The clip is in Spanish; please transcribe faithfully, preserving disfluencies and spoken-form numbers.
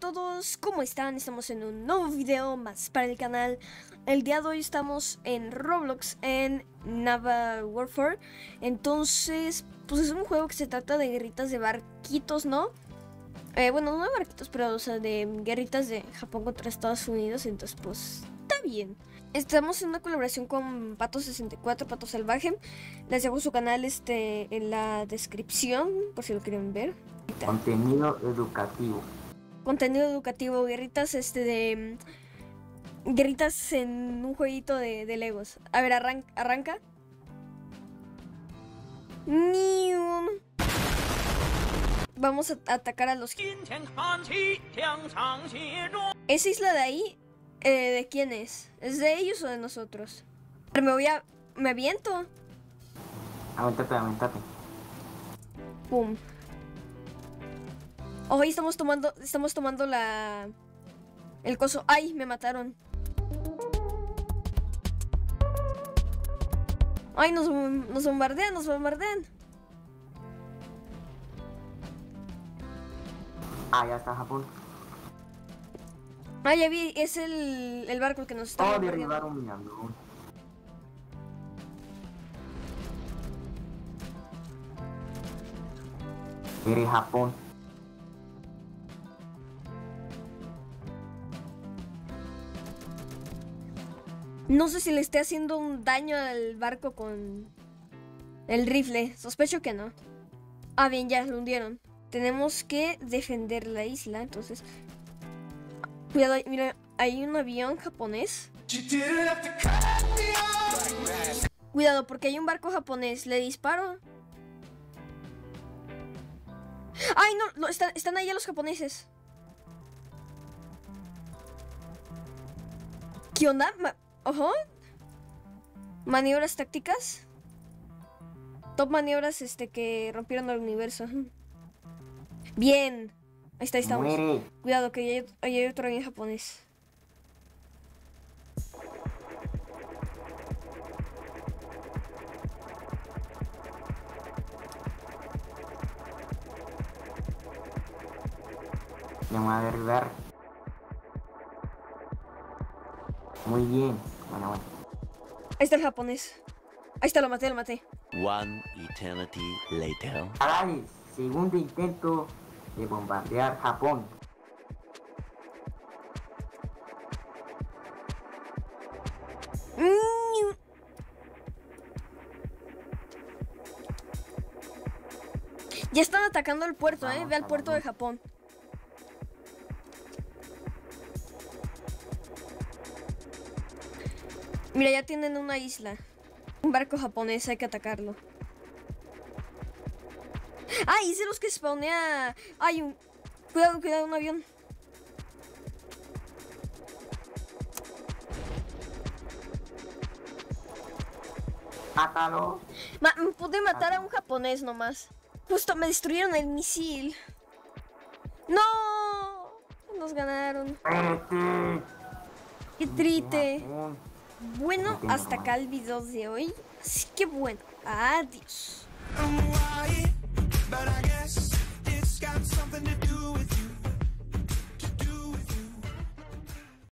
todos, ¿cómo están? Estamos en un nuevo video más para el canal. El día de hoy estamos en Roblox, en Naval Warfare. Entonces, pues es un juego que se trata de guerritas de barquitos, ¿no? Eh, bueno, no de barquitos, pero o sea, de guerritas de Japón contra Estados Unidos. Entonces, pues, está bien. Estamos en una colaboración con Pato sesenta y cuatro, Pato Salvaje. Les dejo su canal este, en la descripción, por si lo quieren ver. Contenido educativo. Contenido educativo, guerritas este de... Guerritas en un jueguito de, de Legos. A ver, arran arranca. Nium. Vamos a atacar a los... Esa isla de ahí, eh, ¿de quién es? ¿Es de ellos o de nosotros? Pero me voy a... Me aviento. Aventate, aventate. Pum. Hoy estamos tomando, estamos tomando la... El coso. ¡Ay! Me mataron. ¡Ay! Nos, nos bombardean, nos bombardean. Ah, ya está Japón. Ah, ya vi, es el, el barco el que nos está Oh, bombardeando. derribaron mi avión. Eres Japón. No sé si le esté haciendo un daño al barco con el rifle. Sospecho que no. Ah, bien, ya lo hundieron. Tenemos que defender la isla, entonces... Cuidado, mira, hay un avión japonés. Cuidado, porque hay un barco japonés. ¿Le disparo? ¡Ay, no! no están, están ahí los japoneses. ¿Qué onda? Ma Ojo. Maniobras tácticas. Top maniobras este que rompieron el universo. Bien. Ahí está, ahí estamos. Muere. Cuidado, que ahí hay, hay otro avión japonés. Me voy a derribar. Muy bien. Bueno, bueno. Ahí está el japonés. Ahí está, lo maté, lo maté. One eternity later. Caray, segundo intento de bombardear Japón. Mm. Ya están atacando el puerto, eh. Ve al puerto de Japón. Mira, ya tienen una isla. Un barco japonés, hay que atacarlo. ¡Ay! Hice los que spawnea. ¡Ay! Un... Cuidado, cuidado, un avión. Mátalo. Ma pude matar a un japonés nomás. Justo me destruyeron el misil. ¡No! Nos ganaron. Vete. ¡Qué triste! Japón. Bueno, hasta acá el video de hoy. Así que bueno, adiós. I'm white, but I guess it's got something to do